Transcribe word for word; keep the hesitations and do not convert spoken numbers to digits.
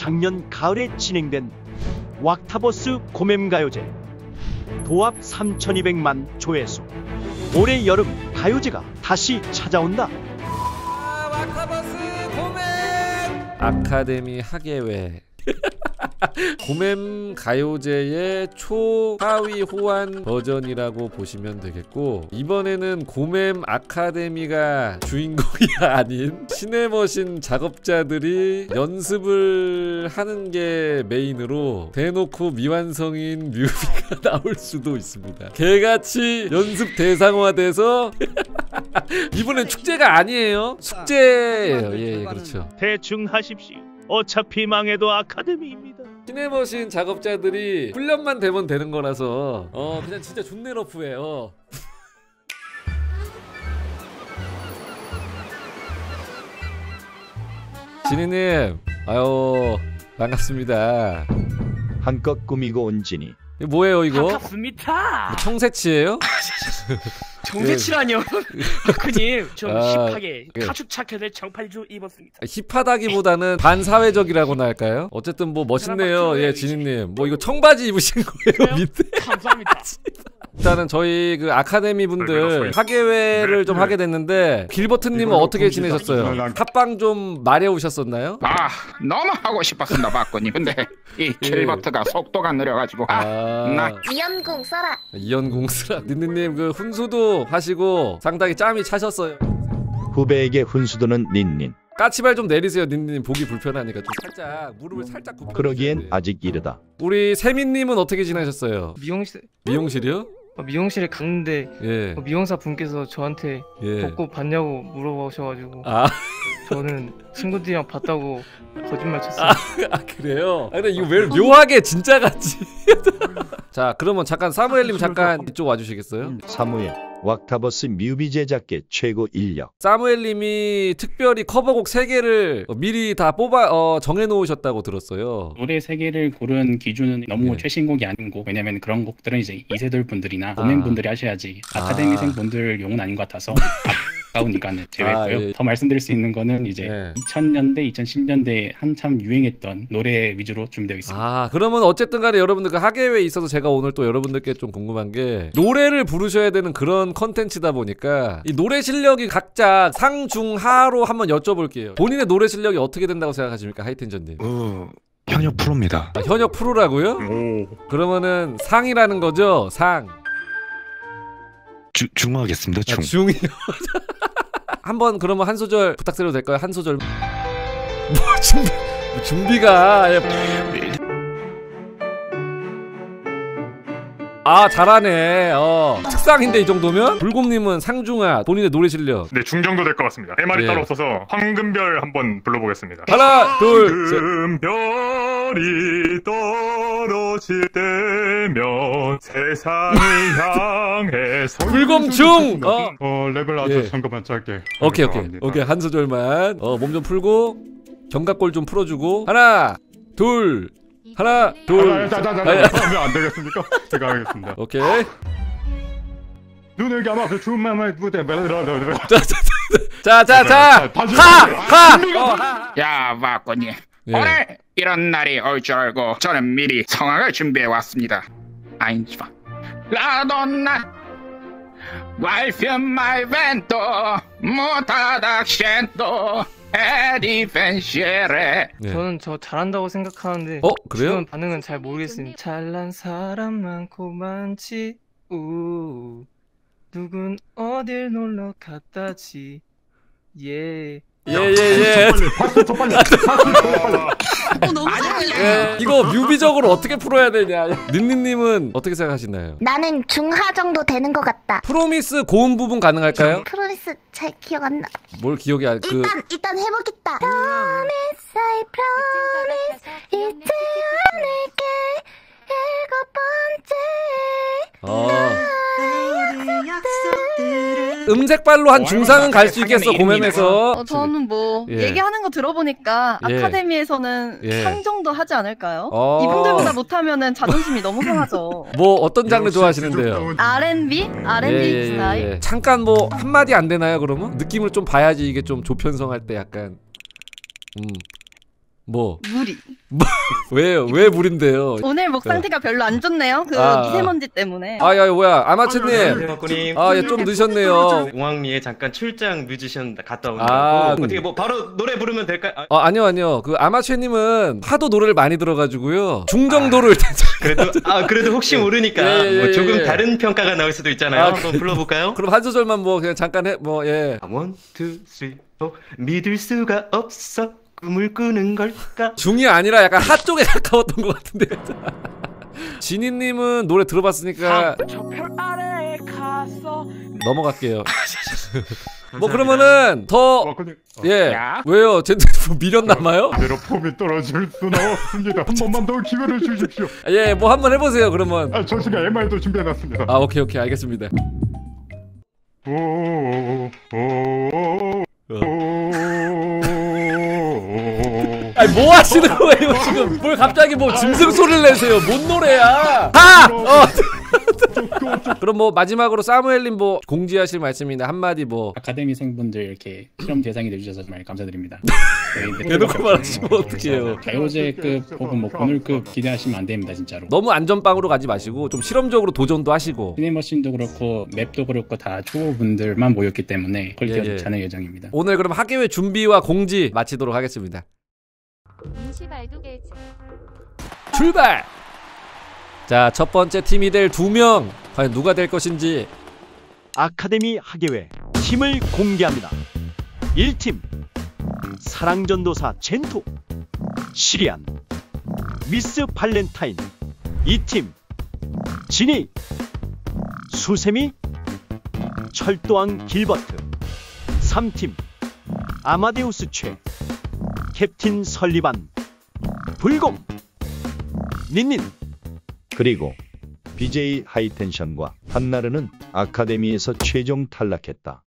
작년 가을에 진행된 왁타버스 고맴가요제 도합 삼천이백만 조회수. 올해 여름 가요제가 다시 찾아온다. 아, 왁타버스 고맴 아카데미 학예회 고맴 가요제의 초하위 호환 버전이라고 보시면 되겠고, 이번에는 고맴 아카데미가 주인공이 아닌 시네머신 작업자들이 연습을 하는 게 메인으로 대놓고 미완성인 뮤비가 나올 수도 있습니다. 개같이 연습 대상화돼서 이번엔 축제가 아니에요, 숙제예요. 예, 예, 그렇죠. 대충 하십시오. 어차피 망해도 아카데미입니다. 시네머신 작업자들이 훈련만 되면 되는 거라서 어 그냥 진짜 존내 러프해요. 진이님, 아유 반갑습니다. 한껏 꾸미고 온 진이. 이거 뭐예요 이거? 반갑습니다. 뭐 청새치예요? 정새치라뇨. 박근님 좀 아, 힙하게 예. 가죽 자켓에 정팔주 입었습니다. 힙하다기보다는 반사회적이라고나 할까요? 어쨌든 뭐 멋있네요. 예, 진이님. 뭐 이거 청바지 입으신 거예요 밑에? 감사합니다. 일단은 저희 그 아카데미 분들 학예회를 좀 하게 됐는데, 길버튼님은 어떻게 지내셨어요? 합방 좀 마려우셨었나요? 아, 너무 하고 싶었습니다, 박군님. 근데 이 킬버트가 속도가 느려가지고 아, 아, 나 이연공 써라. 이연공 쓰라. 닌니님 그 훈수도 하시고 상당히 짬이 차셨어요. 후배에게 훈수도는 닌닌. 까치발 좀 내리세요. 닌니님 보기 불편하니까 좀 살짝 무릎을 살짝 굽혀. 그러기엔 아직 이르다. 우리 세민님은 어떻게 지내셨어요? 미용실 미용실이요? 어, 미용실에 갔는데 예. 어, 미용사 분께서 저한테 예. 벗고 봤냐고 물어보셔가지고 아, 저는 친구들이랑 봤다고 거짓말 쳤어요. 아, 아 그래요? 아, 근데 이거 왜 묘하게 진짜 같지? 자, 그러면 잠깐 사무엘님 잠깐 이쪽 와주시겠어요? 사무엘, 왁타버스 뮤비 제작계 최고 인력. 사무엘님이 특별히 커버곡 세 개를 미리 다 뽑아 어, 정해놓으셨다고 들었어요. 노래 세 개를 고른 기준은 너무 네. 최신곡이 아닌 곡. 왜냐면 그런 곡들은 이제 이세돌 분들이나 아. 고멘 분들이 하셔야지 아카데미생 분들 용은 아닌 것 같아서 아까우니까는 제외했고요. 아, 예. 더 말씀드릴 수 있는 거는 이제 네. 이천 년대, 이천십 년대에 한참 유행했던 노래 위주로 준비되어 있습니다. 아, 그러면 어쨌든 간에 여러분들 그 학예회에 있어서 제가 오늘 또 여러분들께 좀 궁금한 게, 노래를 부르셔야 되는 그런 컨텐츠다 보니까 이 노래 실력이 각자 상중하로 한번 여쭤볼게요. 본인의 노래 실력이 어떻게 된다고 생각하십니까, 하이텐전님? 어... 현역 프로입니다. 아, 현역 프로라고요? 오. 그러면은 상이라는 거죠? 상. 주, 중화하겠습니다. 중. 아, 중이요. 한번 그러면 한 소절 부탁드려도 될까요? 한 소절. 뭐 준비, 뭐 준비가. 아, 잘하네. 어. 특상인데 이 정도면? 불곰님은 상중하, 본인의 노래 실력. 네, 중정도 될 것 같습니다. 할 말이 예. 따로 없어서 황금별 한번 불러보겠습니다. 하나, 둘, 셋. 황금별이 떨어질 때면 세상을 향해 불곰중! 어. 어, 레벨 아주 예. 잠깐만 짧게. 오케이, 오케이. 오케이, 한 소절만. 어, 몸 좀 풀고, 견갑골 좀 풀어주고. 하나, 둘, 하나, 둘. 자자자자. 하면 안 되겠습니까? 제가 하겠습니다. 오케이. 눈을 감아 그 춤만의 무대. 자, 자, 자. 하! 하! 어, 하! 야, 박군님. 예. 오늘 이런 날이 올 줄 알고 저는 미리 성악을 준비해 왔습니다. 아인지바 라돈나 Wi-Fi my vento Mutada accento è difficile. 네. 저는 저 잘한다고 생각하는데 어, 그래요? 주변 반응은 잘 모르겠습니다. 잘난 사람 많고 많지 우 누군 어딜 놀러 갔다지 예. 예예예. 박수 쳐 빨리. 어, 너무 잘해. 예, 이거 뮤비적으로 어떻게 풀어야 되냐? 닌니님은 어떻게 생각하시나요? 나는 중하 정도 되는 것 같다. 프로미스 고음 부분 가능할까요? 프로미스 잘 기억 안 나. 뭘 기억이 안 그. 일단 일단 해보겠다. Promise, I promise, 잊지 않을게. 일곱 번째. 어. 음색발로 한 중상은 갈 수 있겠어, 고면에서. 어, 저는 뭐 예. 얘기하는 거 들어보니까 예. 아카데미에서는 예. 상 정도 하지 않을까요? 어. 이분들보다 못하면은 자존심이 너무 상하죠. 뭐 어떤 장르 좋아하시는데요? 알앤비? 알앤비 예, 예, 스타일? 예. 잠깐 뭐 한마디 안 되나요, 그러면? 느낌을 좀 봐야지 이게 좀 조편성할 때 약간 음. 뭐 무리. 왜요? 왜 물인데요? 오늘 목 상태가 별로 안 좋네요. 그 아, 미세먼지 때문에. 아야 뭐야 아마츠님. 박군님. 아, 예, 좀 늦었네요. 공항리에 잠깐 출장 늦으셨는데 갔다 오느라고. 아, 어떻게 뭐 바로 노래 부르면 될까요? 아, 어 아니요 아니요 그 아마추님은 하도 노래를 많이 들어가지고요 중정도를 아, 그래도 아 그래도 혹시 모르니까 예, 예, 뭐 조금 예. 다른 평가가 나올 수도 있잖아요. 아, 한번 불러볼까요? 그럼 한 소절만 뭐 그냥 잠깐 해 뭐 예. 원, 투, 쓰리, 포 믿을 수가 없어 꿈을 꾸는 걸까? 중이 아니라 약간 하 쪽에 가까웠던 것 같은데. 지니님은 노래 들어봤으니까 저별 아래에 갔어. 넘어갈게요. 뭐 그러면은 더 박군님. 예. 야. 왜요? 쟤들 뭐 미련 남아요? 그대로 폼이 떨어질 수는 없습니다. 한 번만 더 기회를 주십시오. 예, 뭐 한번 해보세요. 그러면. 아, 저 시간 엠알도 준비해놨습니다. 아, 오케이 오케이 알겠습니다. 오, 오, 오, 아니 뭐 하시는 거예요 지금? 뭘 갑자기 뭐 짐승 소리를 내세요? 뭔 노래야? 하! 어. 그럼 뭐 마지막으로 사무엘님 뭐 공지하실 말씀이나 한마디 뭐. 아카데미생분들 이렇게 실험 대상이 돼주셔서 정말 감사드립니다. 대놓고 말하시면 어떡해요. 가요제급 혹은 뭐 오늘급 기대하시면 안 됩니다 진짜로. 너무 안전빵으로 가지 마시고 좀 실험적으로 도전도 하시고. 시네머신도 그렇고 맵도 그렇고 다 초보분들만 모였기 때문에 퀄리티가 예, 예. 좋지 않을 예정입니다. 오늘 그럼 학예회 준비와 공지 마치도록 하겠습니다. 출발! 자, 첫 번째 팀이 될 두 명 과연 누가 될 것인지. 아카데미 학예회 팀을 공개합니다. 일 팀 사랑전도사 젠토 시리안 미스 발렌타인. 이 팀 지니 수세미 철도왕 길버트. 삼 팀 아마데우스 최 캡틴 설리반 불공 닌닌. 그리고 비제이 하이텐션과 한나르는 아카데미에서 최종 탈락했다.